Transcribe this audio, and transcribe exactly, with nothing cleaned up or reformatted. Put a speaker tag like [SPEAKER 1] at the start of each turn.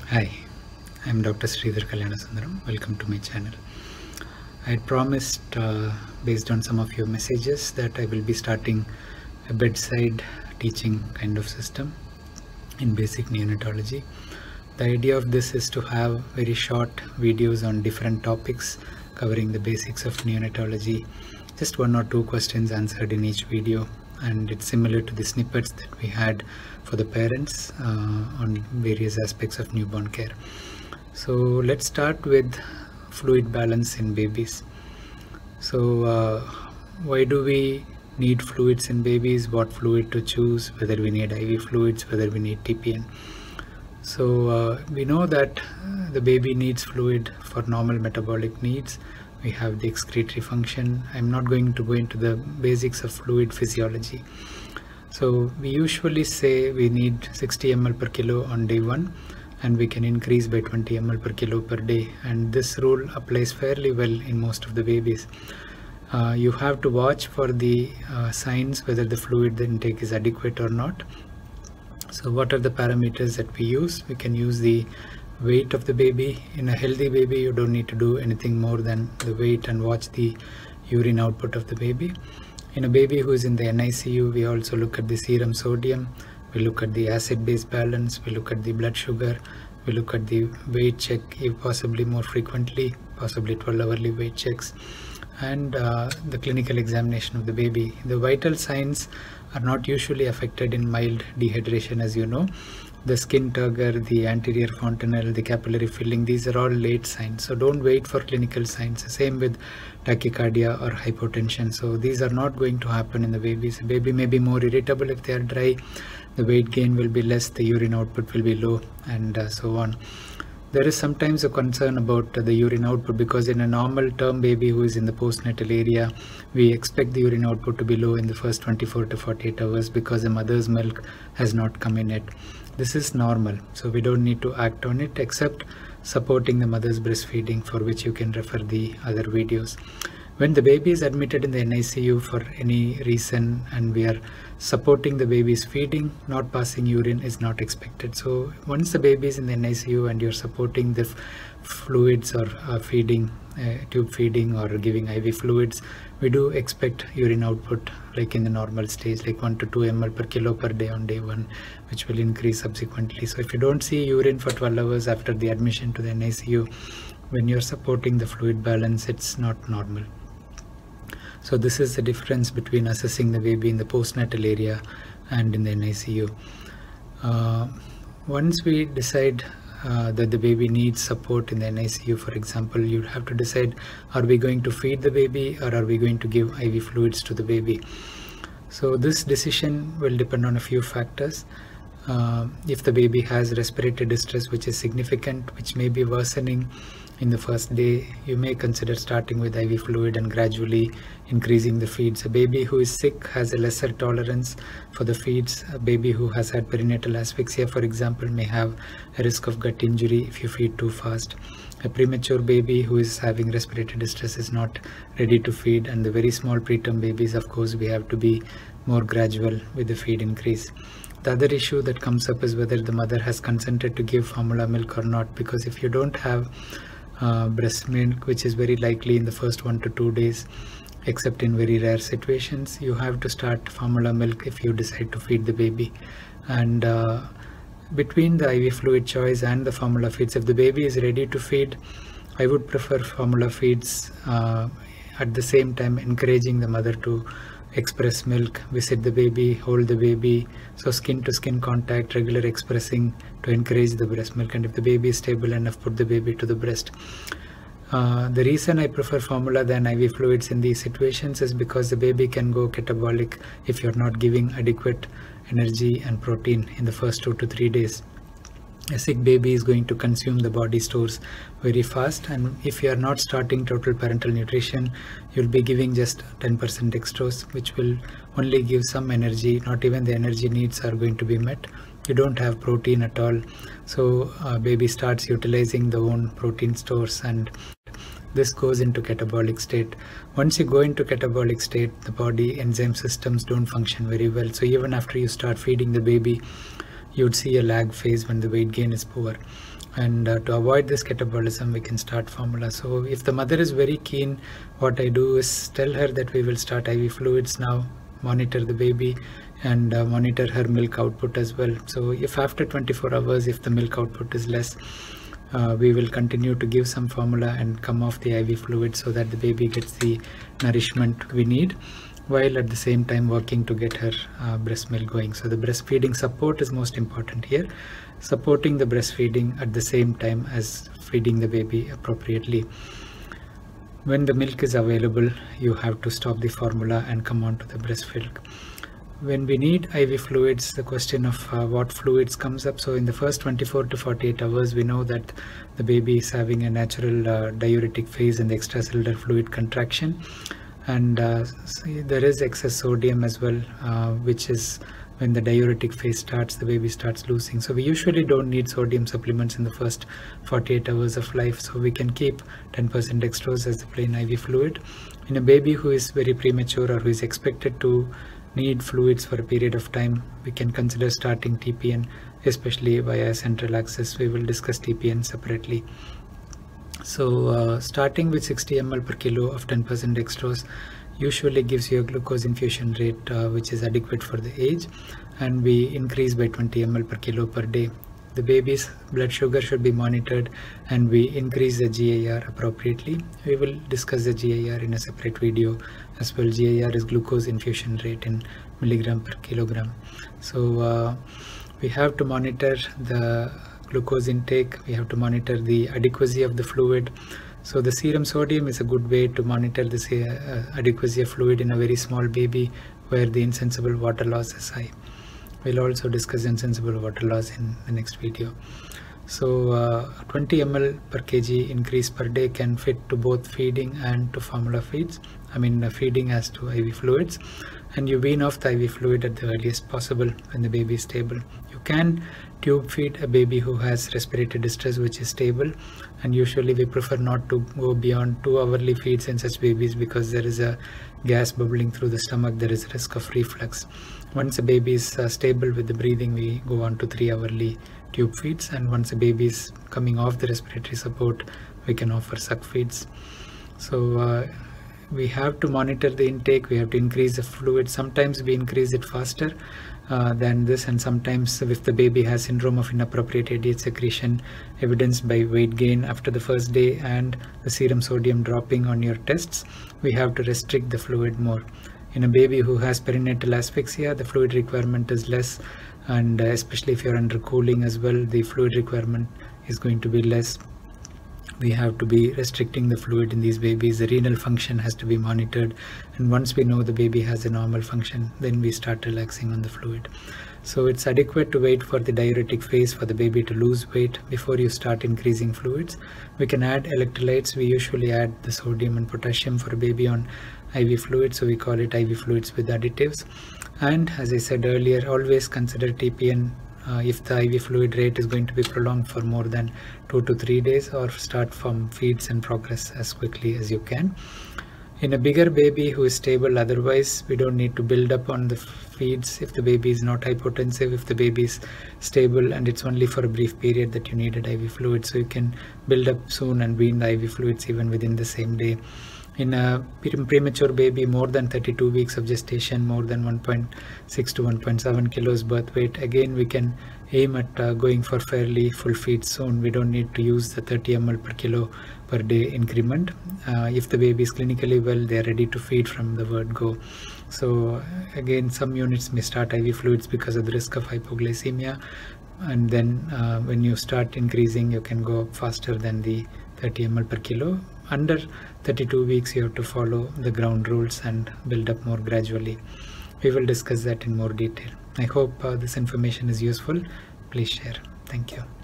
[SPEAKER 1] Hi, I'm Doctor Sridhar Kalyanasundaram. Welcome to my channel. I had promised, uh, based on some of your messages, that I will be starting a bedside teaching kind of system in basic neonatology. The idea of this is to have very short videos on different topics covering the basics of neonatology, just one or two questions answered in each video, and it's similar to the snippets that we had for the parents uh, on various aspects of newborn care. So let's start with fluid balance in babies. So uh, why do we need fluids in babies? What fluid to choose? Whether we need I V fluids, whether we need T P N. So uh, we know that the baby needs fluid for normal metabolic needs. We have the excretory function. I'm not going to go into the basics of fluid physiology. So we usually say we need sixty milliliters per kilo on day one, and we can increase by twenty milliliters per kilo per day. And this rule applies fairly well in most of the babies. Uh, you have to watch for the uh, signs whether the fluid intake is adequate or not. So what are the parameters that we use? We can use the weight of the baby. In a healthy baby, you don't need to do anything more than the weight and watch the urine output of the baby. In a baby who is in the N I C U, we also look at the serum sodium, we look at the acid-base balance, we look at the blood sugar, we look at the weight check, if possibly more frequently, possibly twelve hourly weight checks, and uh, the clinical examination of the baby. The vital signs are not usually affected in mild dehydration, as you know. The skin turgor, the anterior fontanelle, the capillary filling, these are all late signs. So don't wait for clinical signs. Same with tachycardia or hypotension. So these are not going to happen in the babies. The baby may be more irritable if they are dry. The weight gain will be less, the urine output will be low, and uh, so on. There is sometimes a concern about uh, the urine output, because in a normal term baby who is in the postnatal area, we expect the urine output to be low in the first twenty-four to forty-eight hours because the mother's milk has not come in yet. This is normal, so we don't need to act on it except supporting the mother's breastfeeding, for which you can refer the other videos. When the baby is admitted in the N I C U for any reason and we are supporting the baby's feeding, not passing urine is not expected. So once the baby is in the N I C U and you're supporting the fluids or uh, feeding, uh, tube feeding or giving I V fluids, we do expect urine output like in the normal stage, like one to two milliliters per kilo per day on day one, which will increase subsequently. So if you don't see urine for twelve hours after the admission to the N I C U, when you're supporting the fluid balance, it's not normal. So this is the difference between assessing the baby in the postnatal area and in the N I C U. Uh, once we decide uh, that the baby needs support in the N I C U, for example, you have to decide, are we going to feed the baby or are we going to give I V fluids to the baby? So this decision will depend on a few factors. Uh, if the baby has respiratory distress which is significant, which may be worsening in the first day, you may consider starting with I V fluid and gradually increasing the feeds. A baby who is sick has a lesser tolerance for the feeds. A baby who has had perinatal asphyxia, for example, may have a risk of gut injury if you feed too fast. A premature baby who is having respiratory distress is not ready to feed, and the very small preterm babies, of course, we have to be more gradual with the feed increase. The other issue that comes up is whether the mother has consented to give formula milk or not, because if you don't have uh, breast milk, which is very likely in the first one to two days, except in very rare situations, you have to start formula milk if you decide to feed the baby. And uh, between the I V fluid choice and the formula feeds, if the baby is ready to feed, I would prefer formula feeds, uh, at the same time encouraging the mother to express milk, visit the baby, hold the baby, so skin to skin contact, regular expressing to encourage the breast milk, and if the baby is stable enough, put the baby to the breast. Uh, the reason I prefer formula than I V fluids in these situations is because the baby can go catabolic if you're not giving adequate energy and protein in the first two to three days. A sick baby is going to consume the body stores very fast, and if you are not starting total parental nutrition, you'll be giving just ten percent dextrose, which will only give some energy. Not even the energy needs are going to be met. You don't have protein at all, so uh, baby starts utilizing the own protein stores, and this goes into catabolic state. Once you go into catabolic state, the body enzyme systems don't function very well. So even after you start feeding the baby, you would see a lag phase when the weight gain is poor. And uh, to avoid this catabolism, we can start formula. So if the mother is very keen, what I do is tell her that we will start I V fluids now, monitor the baby, and uh, monitor her milk output as well. So if after twenty-four hours, if the milk output is less, uh, we will continue to give some formula and come off the I V fluid so that the baby gets the nourishment we need, while at the same time working to get her uh, breast milk going. So the breastfeeding support is most important here, supporting the breastfeeding at the same time as feeding the baby appropriately. When the milk is available, you have to stop the formula and come on to the breast milk. When we need I V fluids, the question of uh, what fluids comes up. So in the first twenty-four to forty-eight hours, we know that the baby is having a natural uh, diuretic phase and the extracellular fluid contraction. And uh, see, there is excess sodium as well, uh, which is when the diuretic phase starts, the baby starts losing. So we usually don't need sodium supplements in the first forty-eight hours of life. So we can keep ten percent dextrose as the plain I V fluid. In a baby who is very premature or who is expected to need fluids for a period of time, we can consider starting T P N, especially via central access. We will discuss T P N separately. So uh, starting with sixty milliliters per kilo of ten percent dextrose usually gives you a glucose infusion rate uh, which is adequate for the age, and we increase by twenty milliliters per kilo per day. The baby's blood sugar should be monitored, and we increase the G A R appropriately. We will discuss the G A R in a separate video as well. G A R is glucose infusion rate in milligram per kilogram. So uh, we have to monitor the glucose intake, we have to monitor the adequacy of the fluid. So the serum sodium is a good way to monitor the uh, adequacy of fluid in a very small baby where the insensible water loss is high. We'll also discuss insensible water loss in the next video. So uh, twenty milliliters per kg increase per day can fit to both feeding and to formula feeds. I mean uh, feeding as to I V fluids, and you wean off the I V fluid at the earliest possible when the baby is stable. You can tube feed a baby who has respiratory distress which is stable, and usually we prefer not to go beyond two hourly feeds in such babies because there is a gas bubbling through the stomach, there is a risk of reflux. Once a baby is uh, stable with the breathing, we go on to three hourly tube feeds, and once a baby is coming off the respiratory support, we can offer suck feeds. So uh, we have to monitor the intake, we have to increase the fluid. Sometimes we increase it faster uh, than this, and sometimes if the baby has syndrome of inappropriate A D H secretion evidenced by weight gain after the first day and the serum sodium dropping on your tests, we have to restrict the fluid more. In a baby who has perinatal asphyxia, the fluid requirement is less, and uh, especially if you're under cooling as well, the fluid requirement is going to be less. We have to be restricting the fluid in these babies. The renal function has to be monitored, and once we know the baby has a normal function, then we start relaxing on the fluid. So it's adequate to wait for the diuretic phase for the baby to lose weight before you start increasing fluids. We can add electrolytes. We usually add the sodium and potassium for a baby on I V fluids, so we call it I V fluids with additives. And as I said earlier, always consider T P N Uh, if the I V fluid rate is going to be prolonged for more than two to three days, or start from feeds and progress as quickly as you can. In a bigger baby who is stable, otherwise we don't need to build up on the feeds if the baby is not hypotensive, if the baby is stable and it's only for a brief period that you needed I V fluid. So you can build up soon and wean the I V fluids even within the same day. In a premature baby, more than thirty-two weeks of gestation, more than one point six to one point seven kilos birth weight, again we can aim at uh, going for fairly full feeds soon. We don't need to use the thirty milliliters per kilo per day increment. Uh, if the baby is clinically well, they are ready to feed from the word go. So again, some units may start I V fluids because of the risk of hypoglycemia, and then uh, when you start increasing, you can go up faster than the thirty milliliters per kilo. Under thirty-two weeks, you have to follow the ground rules and build up more gradually. We will discuss that in more detail. I hope uh, this information is useful. Please share. Thank you.